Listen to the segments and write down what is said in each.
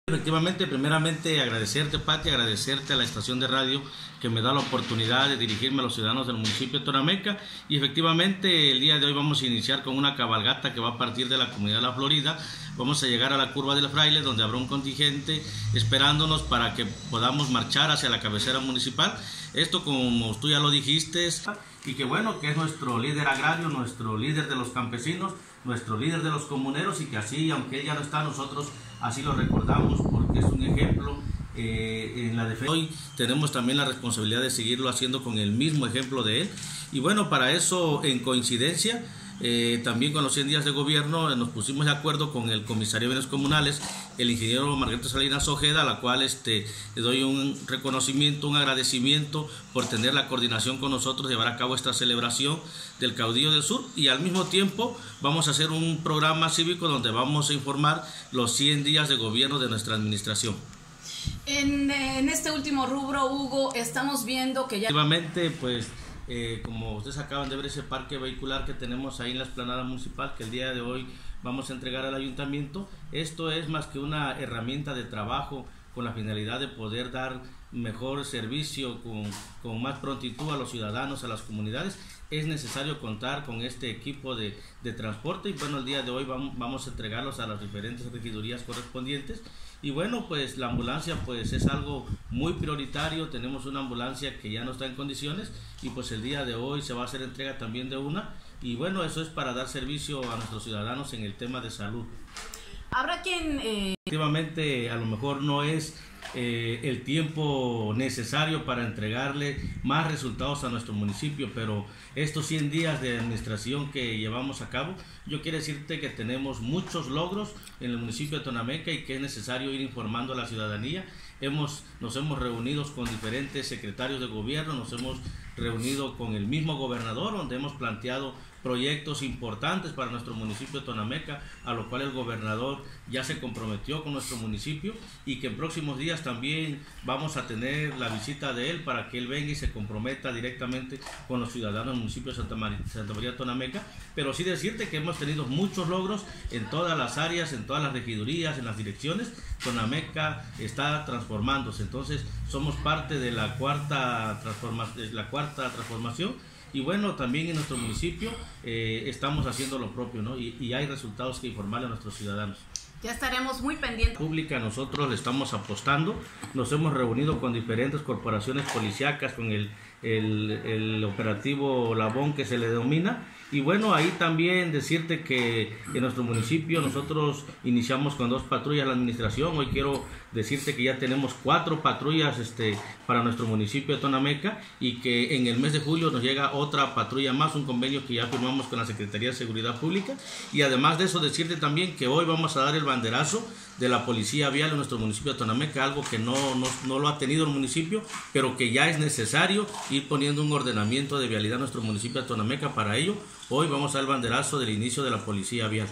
Efectivamente, primeramente agradecerte, Pati, agradecerte a la estación de radio que me da la oportunidad de dirigirme a los ciudadanos del municipio de Tonameca, y efectivamente el día de hoy vamos a iniciar con una cabalgata que va a partir de la comunidad de La Florida. Vamos a llegar a la curva del Fraile, donde habrá un contingente esperándonos para que podamos marchar hacia la cabecera municipal. Esto, como tú ya lo dijiste, y que bueno, que es nuestro líder agrario, nuestro líder de los campesinos, nuestro líder de los comuneros, y que así, aunque él ya no está, nosotros así lo recordamos porque es un ejemplo en la defensa. Hoy tenemos también la responsabilidad de seguirlo haciendo con el mismo ejemplo de él. Y bueno, para eso, en coincidencia, también con los 100 días de gobierno, nos pusimos de acuerdo con el comisario de bienes comunales, el ingeniero Margarito Salinas Ojeda, a la cual le doy un reconocimiento, un agradecimiento por tener la coordinación con nosotros, llevar a cabo esta celebración del Caudillo del Sur, y al mismo tiempo vamos a hacer un programa cívico donde vamos a informar los 100 días de gobierno de nuestra administración. En este último rubro, Hugo, estamos viendo que ya... Efectivamente, pues como ustedes acaban de ver, ese parque vehicular que tenemos ahí en la explanada municipal, que el día de hoy vamos a entregar al ayuntamiento, esto es más que una herramienta de trabajo con la finalidad de poder dar mejor servicio con más prontitud a los ciudadanos, a las comunidades. Es necesario contar con este equipo de transporte, y bueno, el día de hoy vamos a entregarlos a las diferentes regidurías correspondientes. Y bueno, pues la ambulancia pues es algo muy prioritario. Tenemos una ambulancia que ya no está en condiciones, y pues el día de hoy se va a hacer entrega también de una, y bueno, eso es para dar servicio a nuestros ciudadanos en el tema de salud. Habrá quien... Efectivamente, a lo mejor no es el tiempo necesario para entregarle más resultados a nuestro municipio, pero estos 100 días de administración que llevamos a cabo, yo quiero decirte que tenemos muchos logros en el municipio de Tonameca, y que es necesario ir informando a la ciudadanía. Nos hemos reunido con diferentes secretarios de gobierno, nos hemos reunido con el mismo gobernador, donde hemos planteado proyectos importantes para nuestro municipio de Tonameca, a lo cual el gobernador ya se comprometió con nuestro municipio, y que en próximos días también vamos a tener la visita de él para que él venga y se comprometa directamente con los ciudadanos del municipio de Santa María de Tonameca. Pero sí decirte que hemos tenido muchos logros en todas las áreas, en todas las regidurías, en las direcciones. Tonameca está transformándose, entonces somos parte de la cuarta transformación. Y bueno, también en nuestro municipio estamos haciendo lo propio, ¿no? Y hay resultados que informarle a nuestros ciudadanos. Ya estaremos muy pendientes. Pública, nosotros le estamos apostando. Nos hemos reunido con diferentes corporaciones policíacas, con el operativo Labón, que se le denomina. Y bueno, ahí también decirte que en nuestro municipio nosotros iniciamos con 2 patrullas la administración. Hoy quiero decirte que ya tenemos 4 patrullas para nuestro municipio de Tonameca, y que en el mes de julio nos llega otra patrulla más, un convenio que ya firmamos con la Secretaría de Seguridad Pública. Y además de eso, decirte también que hoy vamos a dar el banderazo de la policía vial en nuestro municipio de Tonameca, algo que no lo ha tenido el municipio, pero que ya es necesario ir poniendo un ordenamiento de vialidad en nuestro municipio de Tonameca. Para ello, hoy vamos a dar el banderazo del inicio de la policía vial.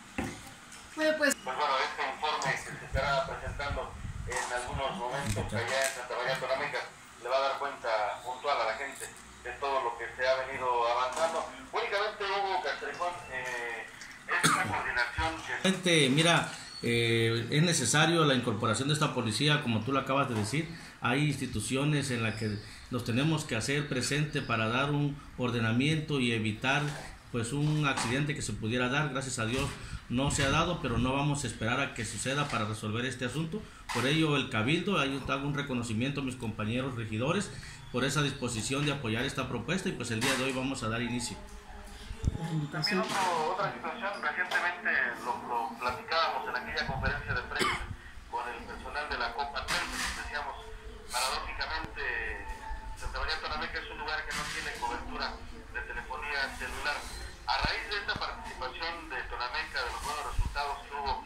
Pues bueno, este informe que se estará presentando en algunos momentos allá en Santa María de Tonameca le va a dar cuenta puntual a la gente de todo lo que se ha venido avanzando. Únicamente, Hugo Castrejón, esta coordinación que... Mira, es necesario la incorporación de esta policía, como tú lo acabas de decir. Hay instituciones en las que nos tenemos que hacer presente para dar un ordenamiento y evitar pues un accidente que se pudiera dar. Gracias a Dios no se ha dado, pero no vamos a esperar a que suceda para resolver este asunto. Por ello el Cabildo, ahí hago un reconocimiento a mis compañeros regidores por esa disposición de apoyar esta propuesta, y pues el día de hoy vamos a dar inicio. También otra situación, recientemente lo platicábamos en aquella conferencia de prensa con el personal de la Copa 3, decíamos, paradójicamente, Santa María de Tonameca es un lugar que no tiene cobertura de telefonía celular. A raíz de esta participación de Tonameca, de los buenos resultados que hubo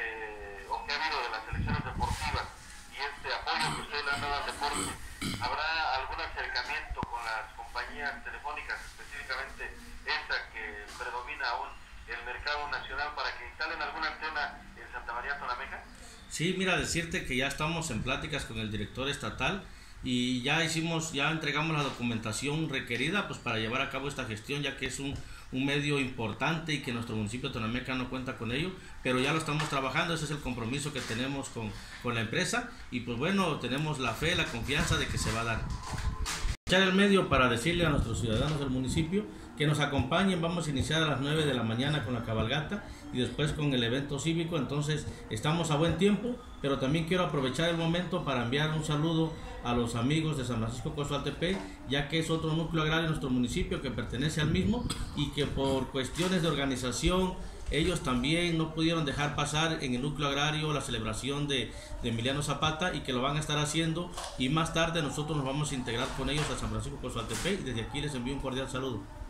o que ha habido de las selecciones deportivas, y este apoyo que ustedes le han dado al deporte, ¿habrá algún acercamiento con las compañías telefónicas, específicamente esta que predomina aún el mercado nacional, para que instalen alguna antena en Santa María Tonameca? Sí, mira, decirte que ya estamos en pláticas con el director estatal, y ya entregamos la documentación requerida pues para llevar a cabo esta gestión, ya que es un un medio importante y que nuestro municipio de Tonameca no cuenta con ello, pero ya lo estamos trabajando, ese es el compromiso que tenemos con la empresa y pues bueno, tenemos la fe, la confianza de que se va a dar. Echar el medio para decirle a nuestros ciudadanos del municipio que nos acompañen. Vamos a iniciar a las 9 de la mañana con la cabalgata y después con el evento cívico, entonces estamos a buen tiempo, pero también quiero aprovechar el momento para enviar un saludo a los amigos de San Francisco Cozoaltepec, ya que es otro núcleo agrario de nuestro municipio que pertenece al mismo y que por cuestiones de organización ellos también no pudieron dejar pasar en el núcleo agrario la celebración de Emiliano Zapata y que lo van a estar haciendo, y más tarde nosotros nos vamos a integrar con ellos a San Francisco Cozoaltepec y desde aquí les envío un cordial saludo.